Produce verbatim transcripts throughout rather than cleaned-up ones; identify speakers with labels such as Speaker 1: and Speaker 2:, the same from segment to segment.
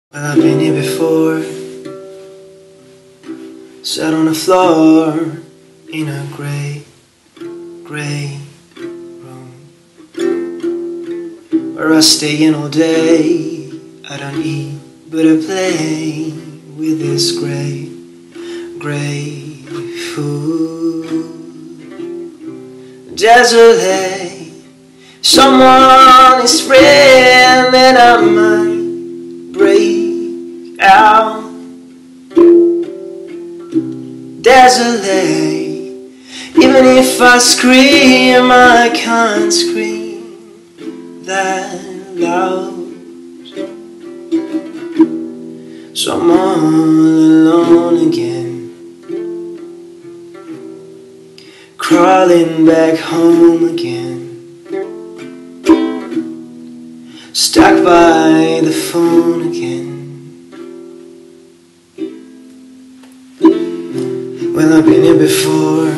Speaker 1: Well, I've been here before, sat on the floor in a grey, grey room, where I stay in all day. I don't eat, but I play with this grey, grey food. Desolate, someone is praying that I might break out. Desolate, even if I scream, I can't scream that loud. So I'm all alone again, crawling back home again, stuck by the phone again. Well, I've been here before,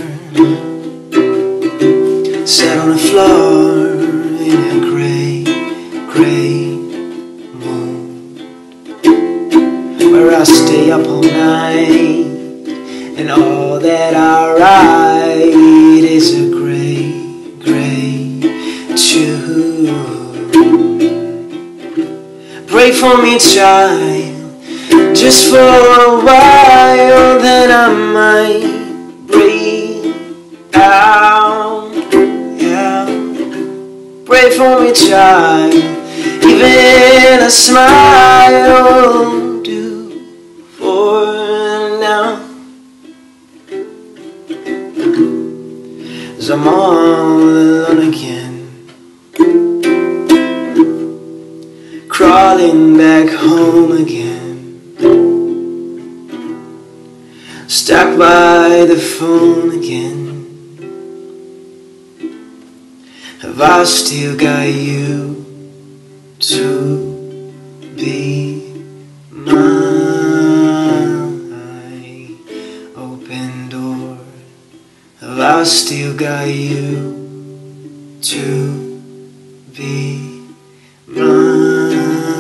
Speaker 1: sat on the floor in a grey, grey mood, where I stay up all night, and all that I write is a grey, grey tune. Pray for me, child, just for a while, then I might break out. Yeah. Pray for me, child, even a smile will do for now. 'Cause I'm all alone again, crawling back home again, stuck by the phone again. Have I still got you to be my open door? Have I still got you to be my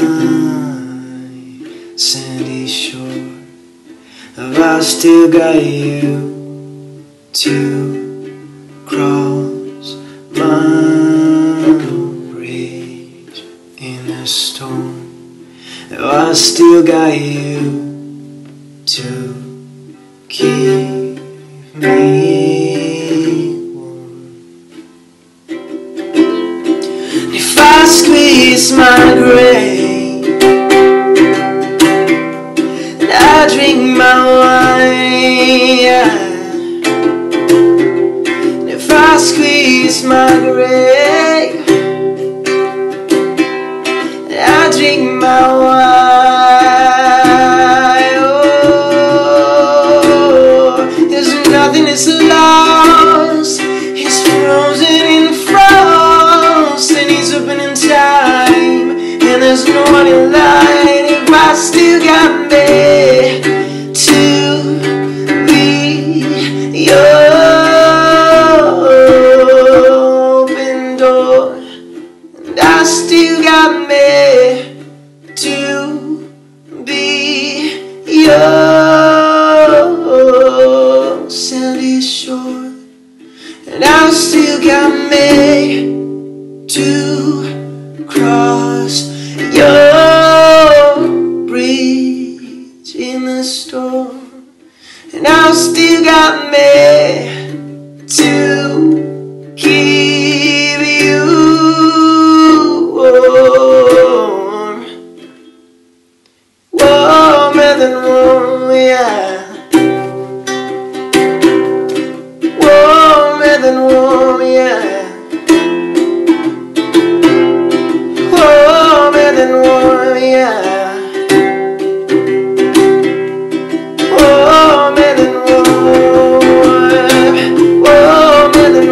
Speaker 1: sandy shore? Have I still got you to cross my bridge in a storm? Have I still got you to keep me warm? If I squeeze my grave and I drink my wine, yeah. And if I squeeze my grave and I drink my wine, oh, there's nothing that's lost. It's frozen in frost, and it's open in time, and there's no one in light. If I still got me to be your open door, and I still got me to be your sandy shore, and I still got me to cross your bridge in the storm, and I still got me to keep you warm, warmer than warm, yeah, warmer than warm, yeah. Warmer than warm, yeah. Warmer than warm, warmer than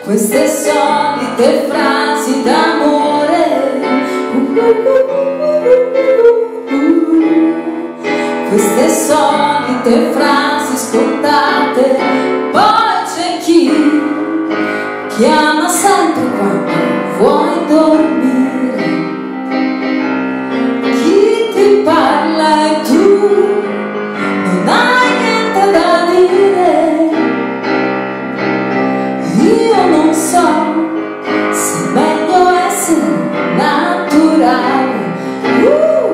Speaker 2: queste solite frasi d'amore, queste solite frasi scontate. Poi c'è chi chiama sempre quando vuoi dormire, chi ti parla e tu non hai niente da dire. Io non so se è meglio essere naturale, uh,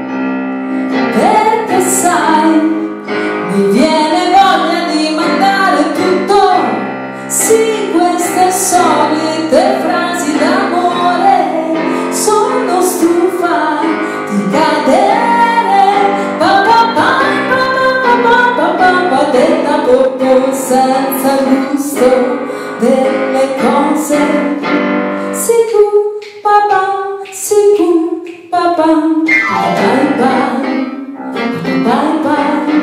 Speaker 2: perché sai, mi viene voglia di mandare tutto. Sì, queste solite frasi d'amore, sono stufa di cadere, pa pa pa pa pa pa pa pa, detta popò senza gusto delle cose. Sicur papà, sicur papà, bye bye, bye bye,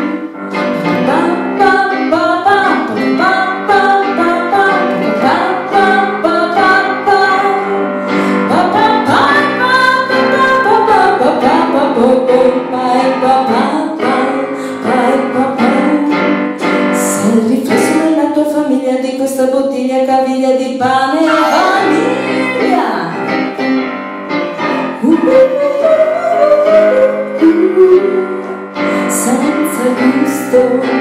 Speaker 2: sei il riflesso nella tua famiglia di questa bottiglia caviglia di pane e vaniglia. Uh, uh, uh, uh, senza gusto.